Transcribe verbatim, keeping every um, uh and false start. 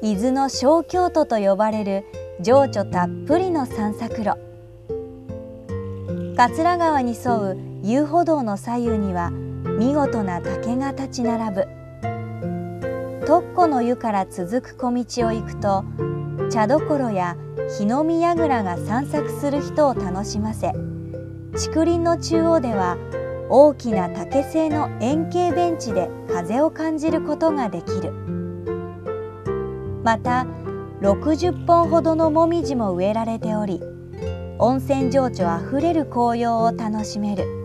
伊豆の小京都と呼ばれる情緒たっぷりの散策路。桂川に沿う遊歩道の左右には見事な竹が立ち並ぶ。徳湖の湯から続く小道を行くと、茶どころや火の見櫓が散策する人を楽しませ、竹林の中央では大きな竹製の円形ベンチで風を感じることができる。またろくじゅっぽんほどのもみじも植えられており、温泉情緒あふれる紅葉を楽しめる。